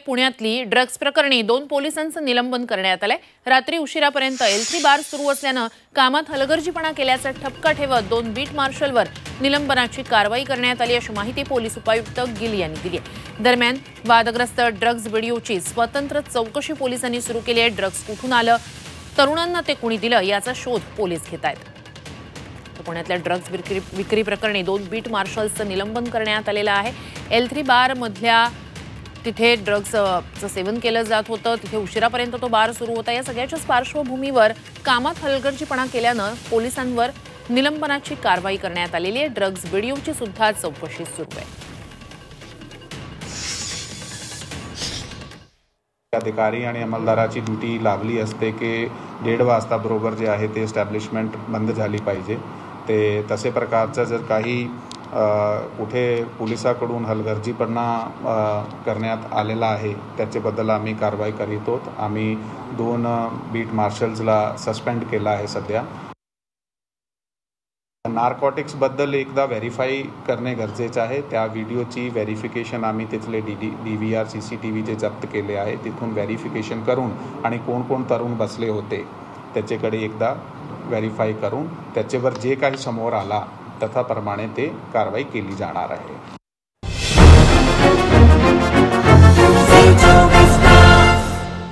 पुण्यातली ड्रग्ज प्रकरणी 2 पोलिसांचं निलंबन करण्यात आलंय। रात्री उशिरापर्यंत L3 बार सुरू असल्यानं कामात हलगर्जीपणा केल्याचा ठपका ठेवत 2 बीट मार्शलवर निलंबनाची कारवाई करण्यात आली अशी माहिती पोलीस उपायुक्त गिल यांनी दिली आहे। दरम्यान वादग्रस्त ड्रग्ज व्हिडिओची स्वतंत्र चौकशी पोलिसांनी सुरू केली आहे। ड्रग्ज कुठून आलं, तरुणांना ते कुणी दिलं याचा शोध पोलीस घेत आहेत। पुण्यातल्या ड्रग्ज विक्री प्रकरणी 2 बीट मार्शल्सचं निलंबन करण्यात आलेलं आहे। L3 बार मधल्या तिथे ड्रग्जचं सेवन केलं जात होतं, तिथे उशिरापर्यंत तो बार सुरू होता। या सगळ्याच्याच पार्श्वभूमीवर कामात हलगर्जीपणा केल्यानं पोलिसांवर निलंबनाची कारवाई करण्यात आलेली आहे। ड्रग्ज व्हिडिओची सुद्धा चौकशी सुरू आहे। अधिकारी आणि अंमलदाराची ड्युटी लागली असते की 1:30 वाजता बरोबर जे आहे ते एस्टॅब्लिशमेंट बंद झाली पाहिजे। ते तसे प्रकारचं जर काही कुठे पोलिसांकडून हलगर्जीपणा करण्यात आलेला आहे त्याच्याबद्दल आम्ही कारवाई करीत आहोत। आम्ही 2 बीट मार्शल्सला सस्पेंड केला आहे। सध्या नार्कोटिक्सबद्दल एकदा व्हेरीफाई करणे गरजेचं आहे। त्या व्हिडिओची व्हेरिफिकेशन आम्ही तिथले DVR CCTV जे जप्त केले आहे तिथून व्हेरिफिकेशन करून आणि कोण कोण तरुण बसले होते त्याच्याकडे एकदा व्हेरीफाई करून त्याच्यावर जे काही समोर आला तथाप्रमाणे ते कारवाई केली जाणार आहे।